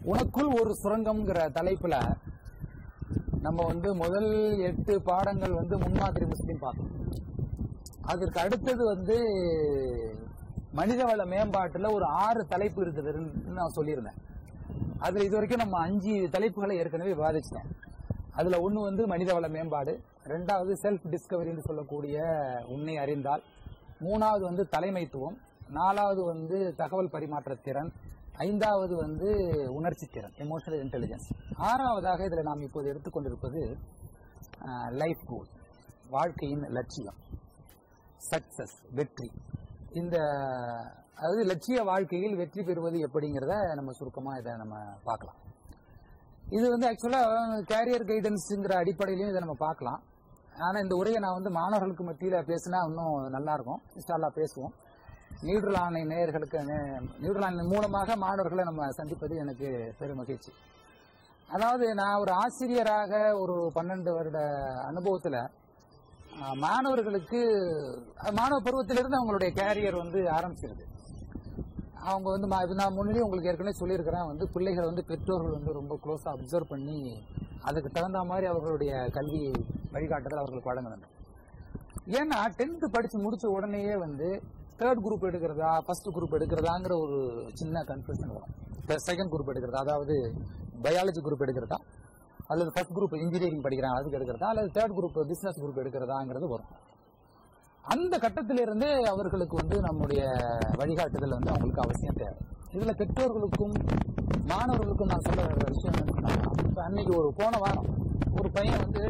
உனக்குள் ஒரு சுரங்கம்ங்கிற தலைப்புல நம்ம வந்து முதல் 8 பாடங்கள் வந்து முன்மாதிரி முஸ்லீம் பார்த்தோம். அதற்கு அடுத்தது வந்து மனிதவள மேம்பாட்டுல ஒரு 6 தலைப்பு இருக்குதுன்னு நான் சொல்லியிருந்தேன். அதுல இது வரைக்கும் நம்ம 5 தலைப்புகளை ஏற்கனவே விவாதிச்சிட்டோம். அதுல ஒண்ணு வந்து மனிதவள மேம்பாடு, 2வது செல்ஃப் டிஸ்கவரின்னு சொல்லக்கூடிய உன்னை அறிந்தால், 3வது வந்து தலைமைத்துவம், 4வது வந்து தகவல் பரிமாற்ற திறன், 5வது வந்து உணர்ச்சி திறன் எமோஷனல் இன்டெலிஜென்ஸ், 6வதாக இதுல நாம் இப்போது எடுத்துக்கொண்டிருப்பது லைஃப் கோல், வாழ்க்கையின் லட்சியம், சக்சஸ் வெற்றி. இந்த அதாவது லட்சிய வாழ்க்கையில் வெற்றி பெறுவது எப்படிங்கிறத நம்ம சுருக்கமா இதை நம்ம பார்க்கலாம். இது வந்து ஆக்சுவலா கேரியர் கைடன்ஸ்ங்கிற அடிப்படையிலையும் இதை நம்ம பார்க்கலாம். ஆனா இந்த உரையை நான் வந்து மாணவர்களுக்கு மத்தியில பேசினா இன்னும் நல்லா இருக்கும். இன்ஷால்லா பேசுவோம். நியூட்ரல் ஆன்லைன் நேயர்களுக்கு நியூட்ரல் ஆன்லைன் மூலமாக மாணவர்களை நம்ம சந்திப்பது எனக்கு பெரும் மகிழ்ச்சி. அதாவது நான் ஒரு ஆசிரியராக ஒரு 12 வருட அனுபவத்துல மாணவர்களுக்கு மாணவ பருவத்திலிருந்து அவங்களுடைய கேரியர் வந்து ஆரம்பிச்சிருது. அவங்க வந்து நான் முன்னாடி உங்களுக்கு ஏற்கனவே சொல்லியிருக்கிறேன், வந்து பிள்ளைகள் வந்து பெற்றோர்கள் வந்து ரொம்ப க்ளோஸா அப்சர்வ் பண்ணி அதுக்கு தகுந்த மாதிரி அவர்களுடைய கல்வி வழிகாட்டுதல் அவர்களுக்கு வழங்க வேண்டும். ஏன்னா 10th படிச்சு முடிச்ச உடனேயே வந்து 3rd குரூப் எடுக்கிறதா ஃபர்ஸ்ட் குரூப் எடுக்கிறதாங்கிற ஒரு சின்ன கன்ஃபியூஷன் வரும். 2nd குரூப் எடுக்கிறதா, அதாவது பயாலஜி குரூப் எடுக்கிறதா, அல்லது ஃபர்ஸ்ட் குரூப் இன்ஜினியரிங் படிக்கிறாங்க அதுக்கு எடுக்கிறதா, அல்லது 3rd குரூப் பிசினஸ் குரூப் எடுக்கிறதாங்கிறது வரும். அந்த கட்டத்திலிருந்தே அவர்களுக்கு வந்து நம்முடைய வழிகாட்டுதல் வந்து அவங்களுக்கு அவசியம் தேவை. இதுல பெற்றோர்களுக்கும் மாணவர்களுக்கும் நான் சொல்ல வேண்டிய விஷயம் என்னன்னா, அன்னைக்கு ஒரு போன வாரம் ஒரு பையன் வந்து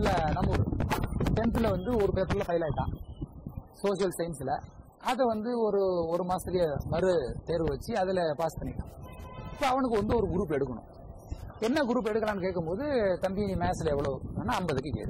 10th வந்து ஒரு பேப்பர்ல ஃபெயில் ஆயிட்டான் சோசியல் சயின்ஸ்ல. அதை வந்து ஒரு மாசத்துலயே மறு தேர்வு வச்சு அதுல பாஸ் பண்ணிட்டான். இப்போ அவனுக்கு வந்து ஒரு குரூப் எடுக்கணும். என்ன குரூப் எடுக்கலாம்னு கேட்கும்போது, தம்பி மேத்ஸ்ல எவ்வளவு 50க்கு கீழே,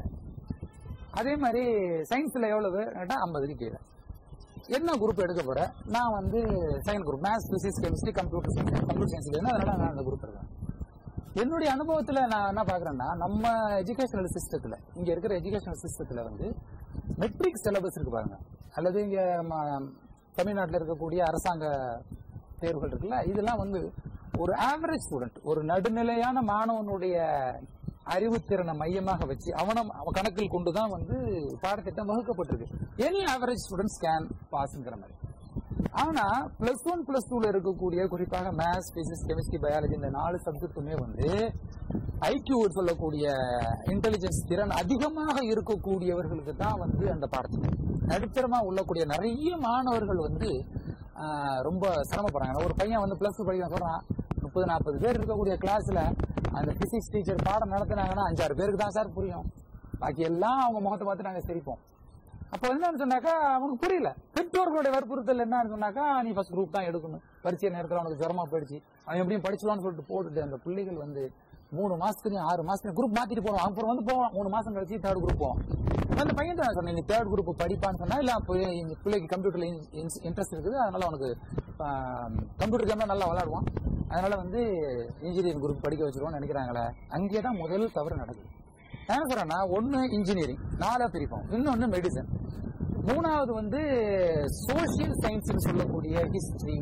அதே மாதிரி சயின்ஸ்ல எவ்வளவு கேட்டா 50க்கு கீழே. என்ன குரூப் எடுக்க போற? நான் வந்து science group, maths physics chemistry computer science வேணும், அதனால நான் அந்த குரூப் எடுக்கிறேன். என்னுடைய அனுபவத்துல நான் என்ன பாக்குறேன்னா, நம்ம எஜுகேஷனல் சிஸ்டத்துல, இங்க இருக்கிற எஜுகேஷனல் சிஸ்டத்துல வந்து மெட்ரிக் சிலபஸ் இருக்கு பாருங்க, அல்லது இங்க நம்ம தமிழ்நாட்டில் இருக்கக்கூடிய அரசாங்க தேர்வுகள் இருக்குல்ல, இதெல்லாம் வந்து ஒரு ஆவரேஜ் ஸ்டூடெண்ட், ஒரு நடுநிலையான மாணவனுடைய அறிவுத்திறனை மையமாக வச்சு அவன் கணக்கில் கொண்டுதான் வந்து பாடத்திட்டம் வகுக்கப்பட்டிருக்கு. எனி ஆவரேஜ் ஸ்டூடெண்ட்ஸ் கேன் பாஸ்ங்கிற மாதிரி. ஆனா +1 +2ல இருக்கக்கூடிய குறிப்பாக மேத்ஸ் பிசிக்ஸ் கெமிஸ்ட்ரி பயாலஜி இந்த 4 சப்ஜெக்டுமே வந்து ஐக்யூ சொல்லக்கூடிய இன்டெலிஜென்ஸ் திறன் அதிகமாக இருக்கக்கூடியவர்களுக்கு தான் வந்து அந்த பாடத்திட்டம். நடுத்தரமா உள்ளக்கூடிய நிறைய மாணவர்கள் வந்து ரொம்ப சிரமப்படுறாங்க. ஒரு பையன் வந்து +2 படிக்க சொல்றான், 30-40 பேர் இருக்கக்கூடிய கிளாஸ்ல அந்த பிசிக்ஸ் டீச்சர் பாடம் நடத்தினாங்கன்னா 5-6 பேருக்கு தான் சார் புரியும், பாக்கி எல்லாம் அவங்க முகத்தை பார்த்து நாங்க சிரிப்போம். அப்ப என்னன்னு சொன்னாக்கா அவனுக்கு புரியல. பெற்றோர்களுடைய வற்புறுத்தல் என்னன்னு சொன்னாக்கா, நீ ஃபர்ஸ்ட் குரூப் தான் எடுக்கணும், பரீட்சை நேரத்தில் அவனுக்கு ஜுரமா போயிடுச்சு, அவன் எப்படியும் படிச்சுவான்னு சொல்லிட்டு போட்டுட்டு அந்த பிள்ளைகள் வந்து 3 மாசத்துக்கு 6 மாசத்துக்கு குரூப் மாத்திட்டு போவான். அப்புறம் வந்து போவான் 3 மாசம் கழிச்சு 3rd குரூப் போவான். அந்த பையன் தான் சொன்னேன், நீ 3rd குரூப் படிப்பான்னு சொன்னா, இல்ல பிள்ளைக்கு கம்ப்யூட்டர்ல இன்ட்ரெஸ்ட் இருக்குது, அதனால அவனுக்கு கம்ப்யூட்டர் கேம்ல நல்லா விளையாடுவான், அதனால வந்து இன்ஜினியரிங் குரூப் படிக்க வச்சிருவோம்னு நினைக்கிறாங்களே. அங்கேதான் முதல் தவறு நடக்குது. என்ன சொல்றேன்னா, ஒன்னு இன்ஜினியரிங் 4 பிரிப்போம், இன்னொன்னு மெடிசன், 3வது வந்து சோசியல் சயின்ஸ் சொல்லக்கூடிய history,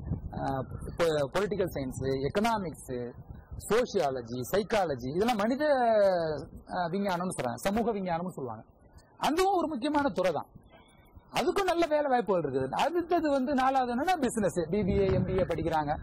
political science, economics, sociology, psychology, இதெல்லாம் மனித விஞ்ஞானம்னு சொல்றாங்க, சமூக விஞ்ஞானம்னு சொல்லுவாங்க. அதுவும் ஒரு முக்கியமான துறை தான், அதுக்கும் நல்ல வேலை வாய்ப்புகள் இருக்குது. அடுத்தது வந்து 4வது என்னன்னா பிசினஸ், பிபிஏ எம்பிஏ படிக்கிறாங்க,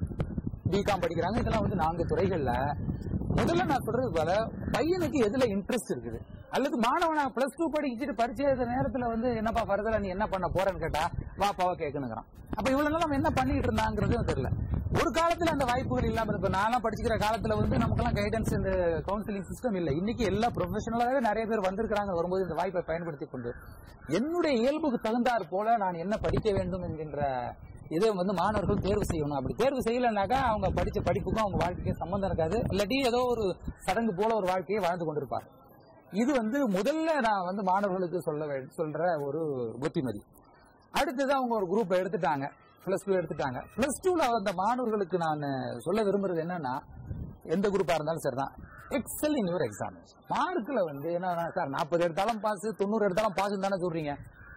பிகாம் படிக்கிறாங்க. இதெல்லாம் வந்து 4 துறைகள்ல முதல்ல நான் சொல்றது போல பையனுக்கு எதுல இன்ட்ரெஸ்ட் இருக்குது, அல்லது மாணவனா +2 படிச்சுட்டு பரிச்சை எழுதுற நேரத்துல வந்து என்னப்பா ஃபர்தரா நீ என்ன பண்ண போறேன்னு கேட்டா வாப்பாவா கேட்கணுங்கிறான். அப்ப இவ்வளவு நாள் நம்ம என்ன பண்ணிட்டு இருந்தாங்கிறதும் தெரியல. ஒரு காலத்துல அந்த வாய்ப்புகள் இல்லாம இருக்கு. நான்லாம் படிச்சுக்கிற காலத்துல வந்து நமக்கெல்லாம் கைடன்ஸ் இந்த கவுன்சிலிங் சிஸ்டம் இல்ல. இன்னைக்கு எல்லா ப்ரொஃபஷனலாவே நிறைய பேர் வந்திருக்கிறாங்க. வரும்போது இந்த வாய்ப்பை பயன்படுத்திக் கொண்டு என்னுடைய இயல்புக்கு தகுந்தாற் போல நான் என்ன படிக்க வேண்டும் என்கின்ற இதை வந்து மாணவர்கள் தேர்வு செய்யணும். அப்படி தேர்வு செய்யலனாக்கா அவங்க படிச்ச படிப்புக்கும் அவங்க வாழ்க்கைக்கும் சம்பந்தம் இருக்காது, இல்லாட்டி ஏதோ ஒரு சடங்கு போல ஒரு வாழ்க்கையை வாழ்ந்து கொண்டிருப்பார். இது வந்து முதல்ல நான் வந்து மாணவர்களுக்கு சொல்ற ஒரு புத்திமதி. அடுத்தது அவங்க ஒரு குரூப் எடுத்துட்டாங்க, +2 எடுத்துட்டாங்க. +2ல அந்த மாணவர்களுக்கு நான் சொல்ல விரும்புறது என்னன்னா, எந்த குரூப்பா இருந்தாலும் சரிதான், எக்ஸல் இன் யுவர் எக்ஸாமினேஷன். மார்க்ல வந்து என்ன சார் 40 எடுத்தாலும் பாஸ் 90 எடுத்தாலும் பாஸ் தானே சொல்றீங்க.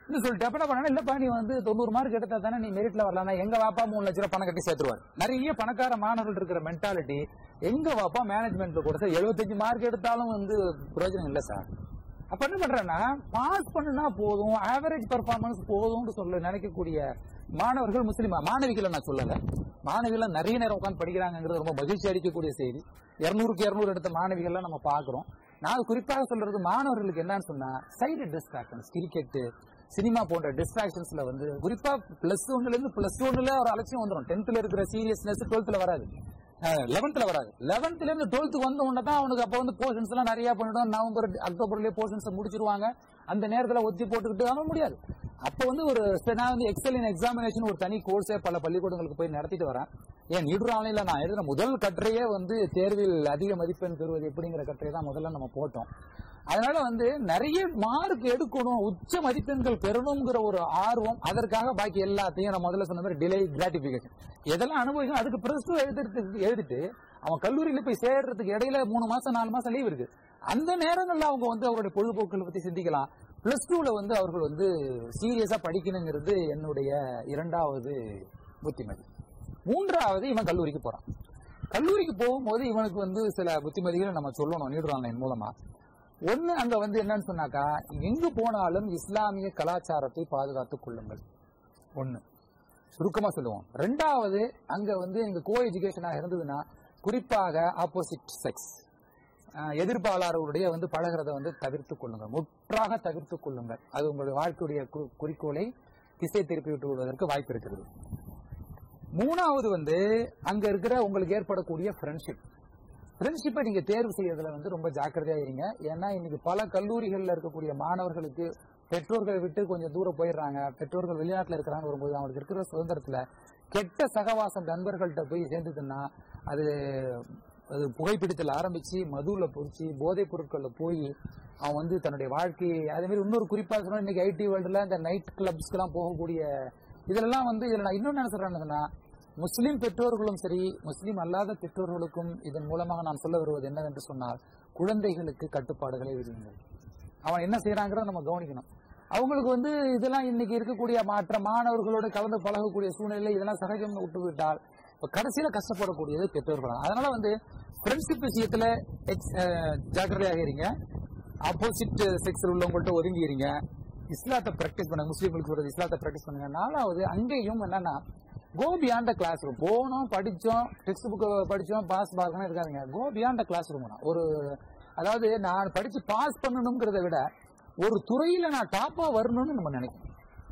சொல்லிட்டு அப்ப என்ன பண்ணா, இல்லப்பா நீ வந்து 90 மார்க் எடுத்தா தானே நீ மெரிட்ல வரலாம். எங்க வாப்பா 3 லட்ச ரூபாய் பணம் கட்டி சேர்த்துருவாரு. நிறைய பணக்கார மாணவர்கள் இருக்கிற மென்டாலிட்டி, எங்க வாப்பா மேனேஜ்மெண்ட்ல கூட சார் 75 மார்க் எடுத்தாலும் வந்து பிரயோஜனம் இல்லை சார். அப்ப என்ன பண்றேன்னா, பாஸ் பண்ணுனா போதும், ஆவரேஜ் பெர்ஃபார்மன்ஸ் போதும்னு சொல்ல நினைக்கக்கூடிய மாணவர்கள் முஸ்லீமா. மாணவிகளை நான் சொல்லல, மாணவிகள் நிறைய நேரம் உட்காந்து படிக்கிறாங்கிறது ரொம்ப மகிழ்ச்சி அளிக்கக்கூடிய செய்தி. 200க்கு 200 எடுத்த மாணவிகள்லாம் நம்ம பாக்குறோம். நான் குறிப்பாக சொல்றது மாணவர்களுக்கு என்னன்னு சொன்னா, சைடு டிஸ்ட்ராக்ஷன்ஸ், கிரிக்கெட், சினிமா போன்ற டிஸ்ட்ராக்ஷன்ஸ்ல வந்து குறிப்பா +1ல இருந்து +1ல ஒரு அலட்சியம் வந்துடும். 10th இருக்கிற சீரியஸ்னஸ் 12th வராது, 11th வராது. 11th இருந்து 12th வந்த உடனே தான் அவனுக்கு அப்ப வந்து போர்ஷன்ஸ் எல்லாம் நிறைய பண்ணிடும். நவம்பர் அக்டோபர்லயே போர்ஷன்ஸ் முடிச்சிருவாங்க. அந்த நேரத்துல ஒத்தி போட்டுக்கிட்டு அவன் முடியாது. அப்ப வந்து நான் வந்து எக்ஸல் இன் எக்ஸாமினேஷன் ஒரு தனி கோர்ஸே பல பள்ளிக்கூடங்களுக்கு போய் நடத்திட்டு வரேன். ஏன் நீடுற ஆன்லைன்ல நான் எழுதின முதல் கட்டுரையே வந்து தேர்வில் அதிக மதிப்பெண் பெறுவது எப்படிங்கிற கட்டுரை தான் முதல்ல நம்ம போட்டோம். அதனால வந்து நிறைய மார்க் எடுக்கணும், உச்ச மதிப்பெண்கள் பெறணுங்கிற ஒரு ஆர்வம், அதற்காக பாக்கி எல்லாத்தையும் நான் முதல்ல சொன்ன மாதிரி டிலே கிராட்டிபிகேஷன் எதெல்லாம் அனுபவிக்கும். அதுக்கு +2 எழுதிட்டு அவன் கல்லூரியில போய் சேர்றதுக்கு இடையில 3 மாசம் 4 மாசம் லீவ் இருக்கு. அந்த நேரங்கள்ல அவங்க வந்து அவருடைய பொழுதுபோக்குகளை பத்தி சிந்திக்கலாம். +2ல வந்து அவர்கள் வந்து சீரியஸா படிக்கணுங்கிறது என்னுடைய 2வது புத்திமதி. 3வது, இவன் கல்லூரிக்கு போறான். கல்லூரிக்கு போகும்போது இவனுக்கு வந்து சில புத்திமதிகளை நம்ம சொல்லணும் நீடுற ஆன்லைன் மூலமா. ஒண்ணு, அங்க வந்து என்னன்னு சொன்னாக்கா, எங்கு போனாலும் இஸ்லாமிய கலாச்சாரத்தை பாதுகாத்துக் கொள்ளுங்கள். ஒண்ணு சுருக்கமா சொல்லுவோம். 2வது, அங்க வந்து எங்க கோ எஜுகேஷனா இருந்ததுன்னா குறிப்பாக ஆப்போசிட் செக்ஸ் எதிர்ப்பாளர்களுடைய வந்து பழகிறத வந்து தவிர்த்துக் கொள்ளுங்கள், முற்றாக தவிர்த்துக் கொள்ளுங்கள். அது உங்களுடைய வாழ்க்கையுடைய குறிக்கோளை திசை திருப்பி விட்டு விடுவதற்கு வாய்ப்பு இருக்கிறது. 3வது வந்து அங்க இருக்கிற உங்களுக்கு ஏற்படக்கூடிய ஃப்ரெண்ட்ஷிப்பை நீங்க தேர்வு செய்யறதுல வந்து ரொம்ப ஜாக்கிரதையா இருங்க. ஏன்னா இன்னைக்கு பல கல்லூரிகள்ல இருக்கக்கூடிய மாணவர்களுக்கு பெற்றோர்களை விட்டு கொஞ்சம் தூரம் போயிடுறாங்க. பெற்றோர்கள் வெளிநாட்டுல இருக்கிறாங்க வரும்போது அவங்களுக்கு இருக்கிற சுதந்திரத்துல கெட்ட சகவாசம் நண்பர்கள்ட்ட போய் சேர்ந்துதுன்னா அது புகைப்பிடித்தல் ஆரம்பிச்சு மதுல போச்சு போதைப் பொருட்கள்ல போய் அவன் வந்து தன்னுடைய வாழ்க்கையை, அதே மாதிரி இன்னொரு குறிப்பா சொன்னா இன்னைக்கு ஐடி வேர்ல்டுல இந்த நைட் கிளப்ஸ்க்கு எல்லாம் போகக்கூடிய இதெல்லாம் வந்து இதுல நான் இன்னொன்னு என்ன சொல்றேன்னா, முஸ்லீம் பெற்றோர்களும் சரி முஸ்லீம் அல்லாத பெற்றோர்களுக்கும் இதன் மூலமாக நான் சொல்ல வருவது என்னவென்று சொன்னால், குழந்தைகளுக்கு கட்டுப்பாடுகளை விதியுங்கள். அவன் என்ன செய்யறாங்கிறத நம்ம கவனிக்கணும். அவங்களுக்கு வந்து இதெல்லாம் இன்னைக்கு இருக்கக்கூடிய மற்ற மாணவர்களோடு கலந்து பழகக்கூடிய சூழ்நிலை இதெல்லாம் சகஜம் விட்டு விட்டால் கடைசியில கஷ்டப்படக்கூடியது பெற்றோர்கள். அதனால வந்து ஃப்ரெண்ட்ஷிப் விஷயத்துல ஜாக்கிரதையாக இருங்க. ஆப்போசிட் செக்ஸ் உள்ளவங்கள்ட்ட ஒதுங்கிடுங்க. இஸ்லாத்தை பிராக்டிஸ் பண்ணுங்க. முஸ்லீம்களுக்கு சொல்றது இஸ்லாத்தை பிராக்டிஸ் பண்ணுங்க. 4வது, அங்கேயும் என்னன்னா கோ பியாண்ட் கிளாஸ் ரூம். போனோம், படிச்சோம், டெக்ஸ்ட் புக் படிச்சோம், பாஸ் பார்க்கணும் இருக்காதுங்க. Go beyond classroom. அதாவது நான் படிச்சு பாஸ் பண்ணணுங்கிறத விட ஒரு துறையில நான் டாப்பா வரணும்னு நம்ம நினைக்கணும்.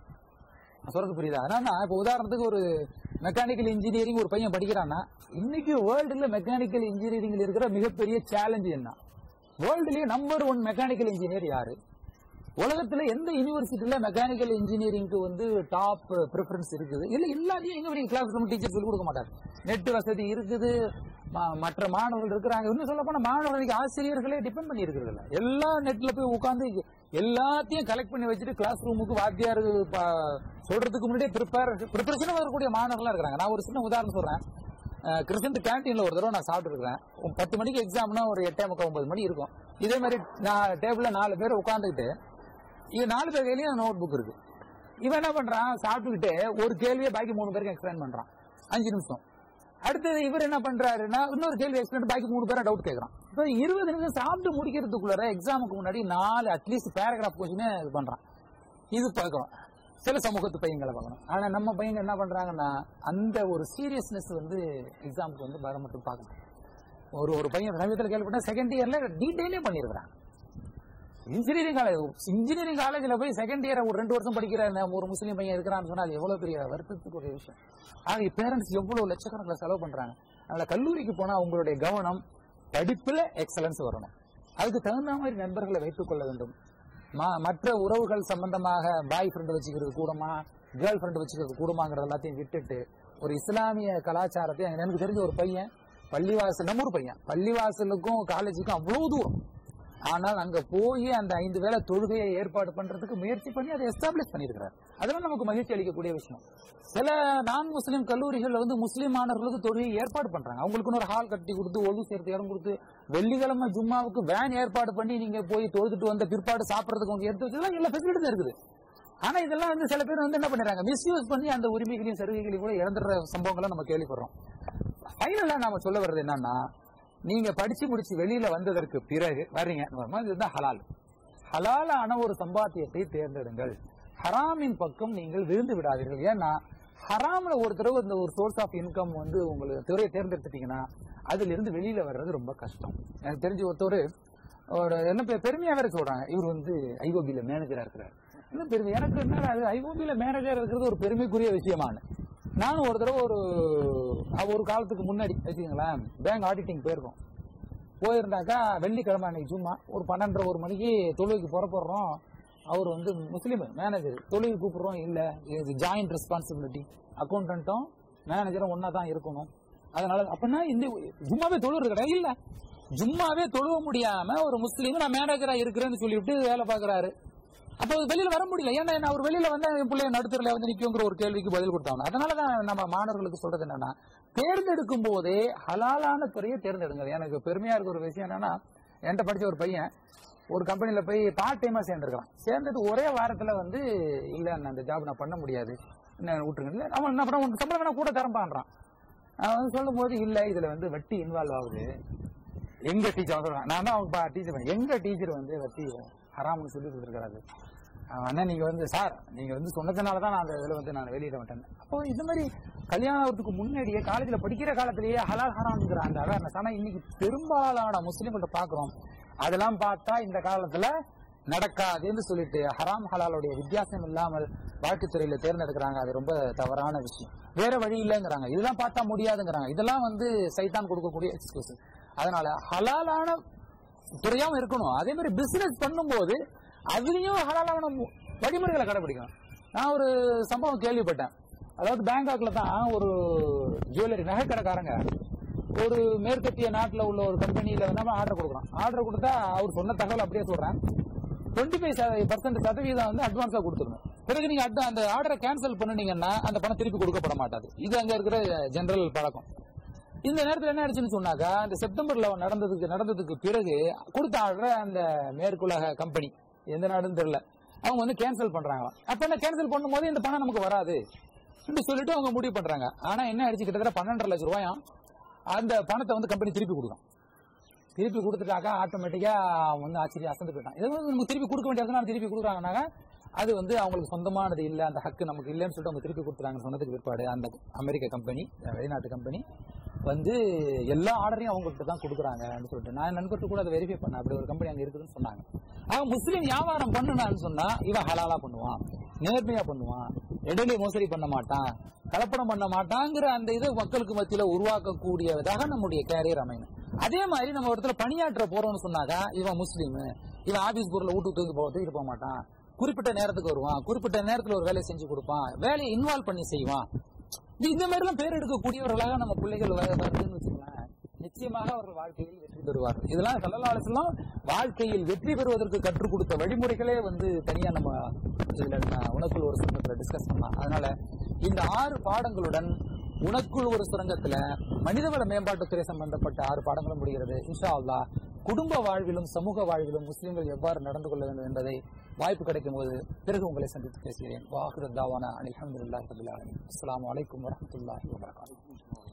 சொல்றது புரியுதா? ஆனா இப்ப உதாரணத்துக்கு ஒரு மெக்கானிக்கல் இன்ஜினியரிங் ஒரு பையன் படிக்கிறான்னா, இன்னைக்கு வேர்ல்டுல மெக்கானிக்கல் இன்ஜினியரிங்ல இருக்கிற மிகப்பெரிய சேலஞ்ச் என்ன? வேர்ல்டுலயே நம்பர் 1 மெக்கானிக்கல் இன்ஜினியர் யாரு? உலகத்துல எந்த யூனிவர்சிட்டியில மெக்கானிக்கல் இன்ஜினியரிங்க்கு வந்து டாப் ப்ரிஃபரன்ஸ் இருக்குது? இல்ல எல்லாத்தையும் எங்க வரைக்கும் கிளாஸ் ரூம் டீச்சர் சொல்லிக் கொடுக்க மாட்டாங்க. நெட் வசதி இருக்குது, மற்ற மாணவர்கள் இருக்கிறாங்க. இன்னும் சொல்ல போனா மாணவர்களுக்கு ஆசிரியர்களே டிபெண்ட் பண்ணி இருக்கிறது இல்ல. எல்லா நெட்ல போய் உட்காந்து எல்லாத்தையும் கலெக்ட் பண்ணி வச்சுட்டு கிளாஸ் ரூமுக்கு வாத்தியார் சொல்றதுக்கு முன்னாடியே ப்ரிப்பரேஷன் வரக்கூடிய மாணவர்களா இருக்கிறாங்க. நான் ஒரு சின்ன உதாரணம் சொல்றேன். கிறிஸ்டன்ட் கேன்டீன்ல ஒரு தடவை நான் சாப்பிட்டு இருக்கிறேன். 10 மணிக்கு எக்ஸாம்னா ஒரு 8:45 மணி இருக்கும். இதே மாதிரி நான் டேபிள்ல 4 பேர் உட்காந்துக்கிட்டு, இது 4 பேர் கையிலயும் நோட் புக் இருக்கு. இவன் என்ன பண்றான், சாப்பிட்டுக்கிட்டு ஒரு கேள்வியை பாக்கி 3 பேருக்கு எக்ஸ்பிளைன் பண்றான் 5 நிமிஷம். அடுத்தது இவர் என்ன பண்றாருன்னா இன்னொரு கேள்வி எக்ஸ்பிளைன் பாக்கி 3 பேரை டவுட் கேட்கறான். இப்போ 20 நிமிஷம் சாப்பிட்டு முடிக்கிறதுக்குள்ள எக்ஸாமுக்கு முன்னாடி 4 அட்லீஸ்ட் பேராகிராஃப் கொஸ்டினே இது பண்றான். இது பார்க்கணும். சில சமூகத்து பையங்களை பார்க்கணும். ஆனா நம்ம பையங்க என்ன பண்றாங்கன்னா, அந்த ஒரு சீரியஸ்னஸ் வந்து எக்ஸாமுக்கு வந்து மட்டும் பார்க்கணும். ஒரு பையன் சமீபத்தில் கேள்விப்பட்ட செகண்ட் இயர்ல டீடைலே பண்ணிருக்கிறான். இன்ஜினியரிங் காலேஜ்ல போய் செகண்ட் இயர் ஒரு 2 வருஷம் படிக்கிற ஒரு முஸ்லீம் பையன் இருக்கிறான்னு சொன்னா அது எவ்வளவு பெரிய வருத்தத்துக்கு ஒரு விஷயம். ஆக பேரண்ட்ஸ் எவ்வளவு லட்சக்கணக்கில் செலவு பண்றாங்க. அதனால கல்லூரிக்கு போனா உங்களுடைய கவனம் படிப்புல எக்ஸலன்ஸ் வரணும். அதுக்கு தகுந்த மாதிரி நண்பர்களை வைத்துக் கொள்ள வேண்டும். மற்ற உறவுகள் சம்பந்தமாக பாய் ஃப்ரெண்ட் வச்சுக்கிறது கூடமா, கேர்ள் ஃப்ரெண்ட் வச்சுக்கிறது கூடமாங்கிறது எல்லாத்தையும் விட்டுட்டு ஒரு இஸ்லாமிய கலாச்சாரத்தை, எனக்கு தெரிஞ்ச ஒரு பையன் பள்ளிவாசல், நம்ம ஊர் பையன், பள்ளிவாசலுக்கும் காலேஜுக்கும் அவ்வளவு தூரம், ஆனால் அங்க போய் அந்த 5 வேளை தொழுகையை ஏற்பாடு பண்றதுக்கு முயற்சி பண்ணி அதை எஸ்டாப்ளிஷ் பண்ணிருக்கிறார். அதெல்லாம் நமக்கு மகிழ்ச்சி அளிக்கக்கூடிய விஷயம். சில நான் முஸ்லீம் கல்லூரிகள்ல வந்து முஸ்லீம் மாணவர்களுக்கு தொழுகை ஏற்பாடு பண்றாங்க. அவங்களுக்கு ஒரு ஹால் கட்டி கொடுத்து ஒழு சேர்த்து இடம் கொடுத்து வெள்ளிக்கிழமை ஜும்மாவுக்கு வேன் ஏற்பாடு பண்ணி நீங்க போய் தொழுதுட்டு வந்த பிற்பாடு சாப்பிடறதுக்கு அவங்க எடுத்து வச்சதுலாம் எல்லா ஃபெசிலிட்டியும் இருக்குது. ஆனா இதெல்லாம் வந்து சில பேர் வந்து என்ன பண்றாங்க, மிஸ்யூஸ் பண்ணி அந்த உரிமைகளையும் சலுகைகளையும் கூட இழந்துடுற சம்பவங்களை நம்ம கேள்விப்படுறோம். ஃபைனலா நாம சொல்ல வர்றது என்னன்னா, நீங்க படிச்சு முடிச்சு வெளியில வந்ததற்கு பிறகு வர்றீங்க, இதுதான் ஹலால். ஹலாலான ஒரு சம்பாத்தியத்தை தேர்ந்தெடுங்கள். ஹராமின் பக்கம் நீங்கள் விழுந்து விடாதீர்கள். ஏன்னா ஹராம்ல ஒரு தடவை இந்த ஒரு சோர்ஸ் ஆஃப் இன்கம் வந்து உங்களுக்கு துறையை தேர்ந்தெடுத்துட்டீங்கன்னா அதுல இருந்து வெளியில வர்றது ரொம்ப கஷ்டம். எனக்கு தெரிஞ்ச ஒருத்தர் ஒரு என்ன பெருமையா வேற சொல்றாங்க, இவர் வந்து ஐஓபியில மேனேஜரா இருக்கிறார். இன்னும் பெருமை எனக்கு என்ன, அது ஐஓபியில மேனேஜர் இருக்கிறது ஒரு பெருமைக்குரிய விஷயமான. நானும் ஒரு தடவை ஒரு காலத்துக்கு முன்னாடி வச்சுக்கீங்களேன், பேங்க் ஆடிட்டிங் போயிருக்கோம். போயிருந்தாக்கா வெள்ளிக்கிழமை அன்னைக்கு சும்மா ஒரு 12:30 மணிக்கு தொழுகைக்கு புறப்படுறோம். அவர் வந்து முஸ்லீம் மேனேஜர், தொழில் கூப்பிடுறோம். இல்ல இது ஜாயிண்ட் ரெஸ்பான்சிபிலிட்டி, அக்கௌண்டன்ட்டும் மேனேஜரும் ஒன்னா தான் இருக்கணும். அதனால அப்படின்னா இந்த ஜும்மாவே தொழுவது கிடையாது. இல்ல ஜும்மாவே தொழுவ முடியாம ஒரு முஸ்லீம் நான் மேனேஜரா இருக்கிறேன்னு சொல்லிவிட்டு வேலை பாக்குறாரு. அப்ப வெளியில வர முடியல. ஏன்னா அவர் வெளியில வந்தா என் பிள்ளைய நடுத்தரில் வந்து நிற்குங்கிற ஒரு கேள்விக்கு பதில் கொடுத்தாங்க. அதனாலதான் நம்ம மாணவர்களுக்கு சொல்றது என்னன்னா, தேர்ந்தெடுக்கும் போதே ஹலாலான துறையை தேர்ந்தெடுங்க. எனக்கு பெருமையா இருக்க ஒரு விஷயம் என்னன்னா, என்கிட்ட படிச்ச ஒரு பையன் ஒரு கம்பெனில போய் பார்ட் டைமா சேர்ந்துருக்கான். சேர்ந்தது ஒரே வாரத்துல வந்து இல்ல அந்த ஜாப் நான் பண்ண முடியாது, என்ன விட்டுருங்க. அவன் என்ன பண்ண, உனக்கு சம்பளம் வேணா கூட தரப்பான்றான். அவன் வந்து சொல்லும் போது இல்ல இதுல வந்து வட்டி இன்வால்வ் ஆகுது. எங்க டீச்சர் சொல்றான், நான் தான் அவங்க டீச்சர், எங்க டீச்சர் வந்து வட்டி ஹராம்னு சொல்லி கொடுத்துருக்காரு. ஆனா நீங்க வந்து சார் நீங்க வந்து சொன்னதுனாலதான் நான் அந்த இதுல வந்து நான் வெளியிட மாட்டேன். அப்போ இந்த மாதிரி கல்யாணத்துக்கு முன்னாடியே காலேஜ்ல படிக்கிற காலத்திலேயே ஹலால் ஹராம்ங்கிற அந்த அவேர்னஸ். ஆனா இன்னைக்கு பெரும்பாலான முஸ்லீம்கிட்ட பாக்குறோம், அதெல்லாம் பார்த்தா இந்த காலத்துல நடக்காதுன்னு சொல்லிட்டு ஹராம் ஹலாலுடைய வித்தியாசம் இல்லாமல் வாழ்க்கைத்துறையில தேர்ந்தெடுக்கிறாங்க. அது ரொம்ப தவறான விஷயம். வேற வழி இல்லைங்கிறாங்க, இதெல்லாம் பார்த்தா முடியாதுங்கிறாங்க. இதெல்லாம் வந்து சைத்தான் கொடுக்கக்கூடிய எக்ஸ்கியூஸ். அதனால ஹலாலான துறையாவும் இருக்கணும். அதே மாதிரி பிசினஸ் பண்ணும்போது அதுலயும் ஹலாலான வழிமுறைகளை கடைபிடிக்கணும். நான் ஒரு சம்பவம் கேள்விப்பட்டேன். அதாவது பேங்காக்ல தான் ஒரு ஜுவல்லரி நகைக்கடைக்காரங்க ஒரு மேற்கத்திய நாட்டில் உள்ள ஒரு கம்பெனியில வந்து ஆர்டர் கொடுக்குறோம். ஆர்டர் கொடுத்தா அவர் சொன்ன தகவல் அப்படியே சொல்றேன், 25% வந்து அட்வான்ஸா கொடுத்துருணும். பிறகு நீங்க அந்த ஆர்டரை கேன்சல் பண்ணுனீங்கன்னா அந்த பணம் திருப்பி கொடுக்கப்பட மாட்டாது. இது அங்க இருக்கிற ஜெனரல் பழக்கம். இந்த நேரத்தில் என்ன ஆயிடுச்சுன்னு சொன்னாக்கா, இந்த செப்டம்பர்ல நடந்ததுக்கு பிறகு கொடுத்த ஆர்டரை அந்த மேற்குலக கம்பெனி எந்த நாடுன்னு தெரியல அவங்க வந்து கேன்சல் பண்றாங்க. அப்ப என்ன கேன்சல் பண்ணும் போது இந்த பணம் நமக்கு வராது சொல்லிட்டு அவங்க முடிவு பண்றாங்க. ஆனா என்ன ஆயிடுச்சு, கிட்டத்தட்ட 12.5 லட்சம் ரூபாயும் அந்த பணத்தை வந்து கம்பெனி திருப்பி கொடுக்கும். திருப்பி கொடுத்துட்டாக்கா ஆட்டோமேட்டிக்கா அவங்க வந்து ஆச்சரியம் அசந்து போயிட்டான். இது வந்து நமக்கு திருப்பி கொடுக்க வேண்டியதுனால திருப்பி கொடுக்குறாங்கன்னாக்கா அது வந்து அவங்களுக்கு சொந்தமானது இல்லை, அந்த ஹக்கு நமக்கு இல்லைன்னு சொல்லிட்டு அவங்க திருப்பி கொடுத்துறாங்க. சொன்னதுக்கு பிற்பாடு அந்த அமெரிக்க கம்பெனி, வெளிநாட்டு கம்பெனி வந்து எல்லா ஆர்டரையும் அவங்ககிட்ட தான் கொடுக்குறாங்கன்னு சொல்லிட்டு நான் நண்பர்கிட்ட கூட அதை வெரிஃபை பண்ணேன். அப்படி ஒரு கம்பெனி அங்க இருக்குதுன்னு சொன்னாங்க. அவன் முஸ்லீம் வியாபாரம் பண்ணுனான்னு சொன்னா இவன் ஹலாலா பண்ணுவான், நேர்மையா பண்ணுவான், இடையில மோசடி பண்ண மாட்டான், கலப்படம் பண்ண மாட்டாங்கிற அந்த இதை மக்களுக்கு மத்தியில உருவாக்கக்கூடியதாக நம்முடைய கேரியர் அமையணும். அதே மாதிரி நம்ம ஒருத்தர் பணியாற்ற போறோம்னு சொன்னாக்கா இவன் முஸ்லீம், இவன் ஆபீஸ் பொருளை வீட்டுக்கு தூக்கிட்டு போக மாட்டான், குறிப்பிட்ட நேரத்துக்கு வருவான், குறிப்பிட்ட நேரத்தில் ஒரு வேலையை செஞ்சு கொடுப்பான், வேலையை இன்வால்வ் பண்ணி செய்வான். இந்த மாதிரி எல்லாம் பேர் எடுக்கக்கூடியவர்களாக நம்ம பிள்ளைகள் வருதுன்னு வச்சுக்கலாம், நிச்சயமாக அவர்கள் வாழ்க்கையில் வெற்றி பெறுவார்கள். இதெல்லாம் ஸல்லல்லாஹு அலைஹி வஸல்லம் வாழ்க்கையில் வெற்றி பெறுவதற்கு கற்றுக் கொடுத்த வழிமுறைகளே வந்து தனியா நம்ம உனக்குள் ஒரு சுரங்கத்துல டிஸ்கஸ் பண்ணலாம். அதனால இந்த 6 பாடங்களுடன் உனக்குள் ஒரு சுரங்கத்துல மனிதவள மேம்பாட்டுத்துறை சம்பந்தப்பட்ட 6 பாடங்களும் முடிகிறது. இன்ஷா அல்லாஹ் குடும்ப வாழ்விலும் சமூக வாழ்விலும் முஸ்லிம்கள் எவ்வாறு நடந்து கொள்ள வேண்டும் என்பதை வாய்ப்பு கிடைக்கும் போது பிறகு உங்களை சந்தித்து பேசுகிறேன். வாஹிரு தாவானா அல்ஹம்துலில்லாஹி ரப்பில் ஆலமீன். அஸ்ஸலாமு அலைக்கும் வரஹ்மத்துல்லாஹி வபரகாத்துஹு.